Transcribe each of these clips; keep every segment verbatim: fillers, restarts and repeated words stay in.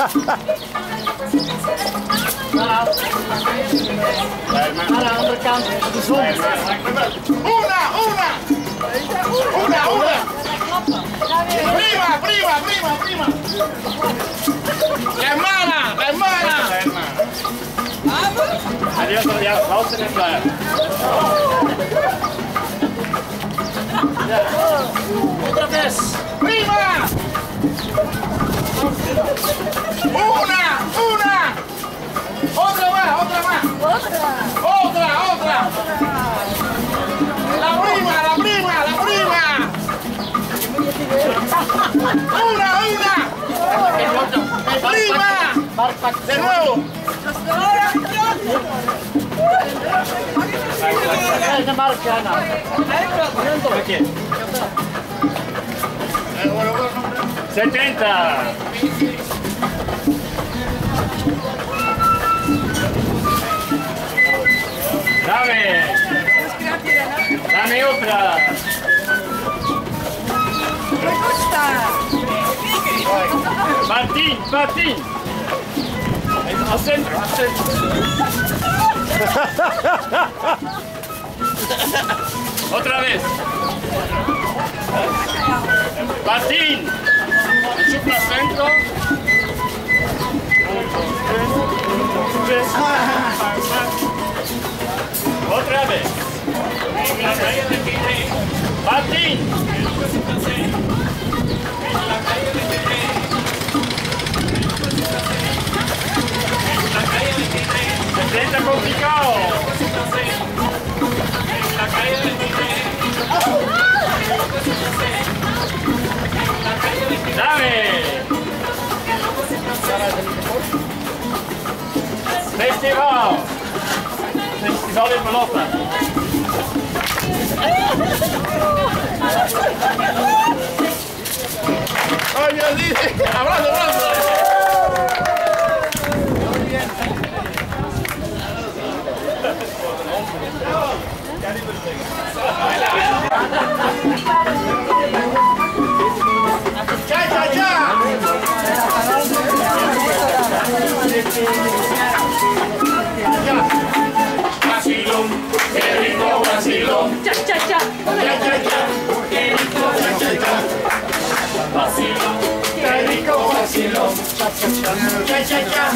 una! ¡Una, una! ¡Prima, prima, prima, prima! ¡La hermana, la hermana! La hermana. Adiós, ya, vamos en el plan. ¡Otra vez! ¡Prima! ¡Una, una! ¡Otra más, otra más! ¡Otra, otra! ¡La prima, la prima, la prima! ¡Una, una! ¡Prima! ¡De nuevo! setenta. Dame. Dame otra. Martín, Martín. Al centro, al centro. Otra vez. Martín. Chupa al centro. Otra vez. Martín. setenta complicado. Dame. Festival. Festival de pelota. Oye, dice, abrazo, abrazo. ¡Ya, ya, ya! Vacilón, qué rico vacilón. Cha, cha, cha. Ya, ya, ya, qué rico, ya, ya, ya. Vacilón, qué rico vacilón. Ya, ya, ya.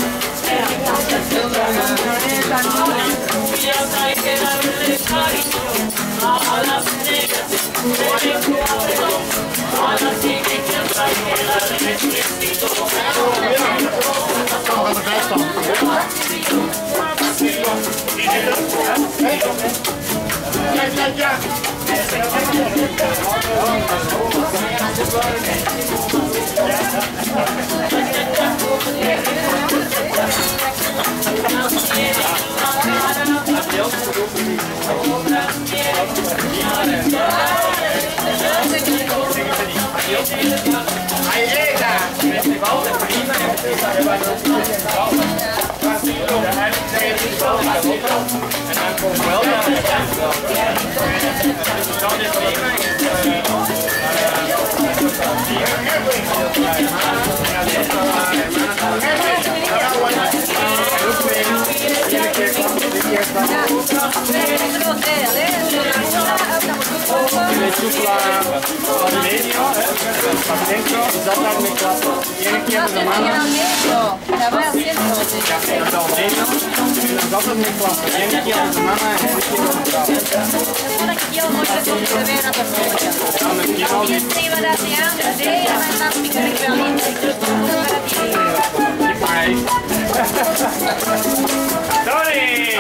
Hay que darle cariño a las negras, a las chiquitas hay que darle besito. Ya, ya, ya. Ahí llega. Festival de prima y empieza a llevar los festival. Vacilo. En dan con vuelta. Festival de prima le chupla al medio, para dentro, exatamente claro. Tiene que ir de mano. La va haciendo. Ya se nos da al medio, exatamente claro. Tiene que ir de mano, Ahora que quiero mostrar cómo se ve la persona. Y se iba lateando, de ella va a estar picando realmente. ¡Tony!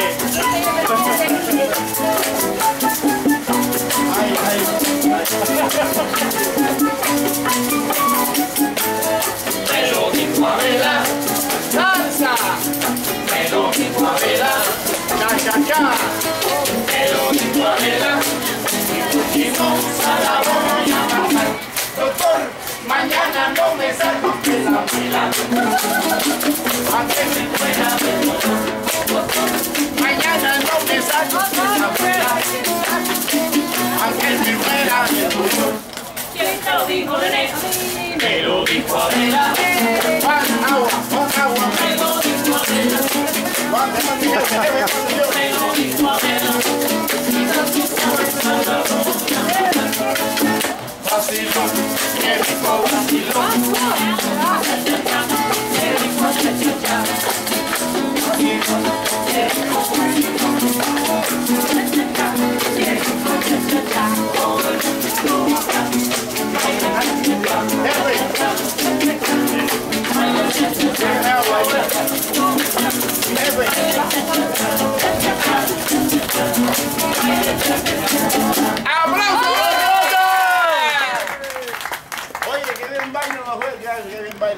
Ay, ay. Melody Favela, danza. Melody Favela, cha cha cha. Melody Favela, y vamos a la voy a bajar. Doctor, mañana no me salgo de la fila. Aunque me fuera Vacilón, qué rico vacilón. Qué rico cha-cha-cha. Vacilón, qué rico vacilón. Cha-cha-cha, qué rico cha-cha-cha. Todo el mundo baila. Baila cha-cha-cha. Baila cha-cha-cha. ¡Aplausos! Oye, que bien baila, no fue, que bien baila.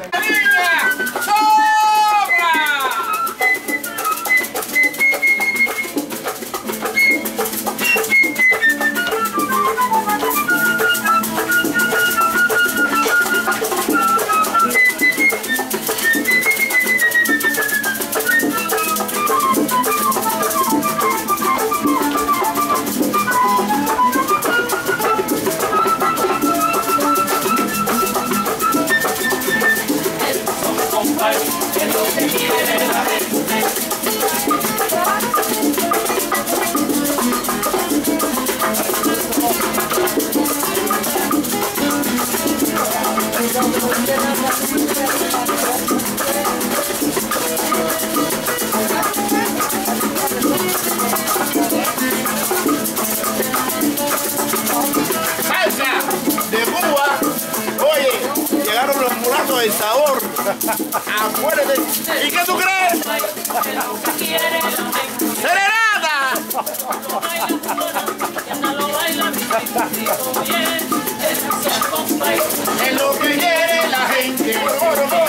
El sabor. Acuérdate. ¿Y qué tú crees? ¡Serenata! Es lo que quiere la gente.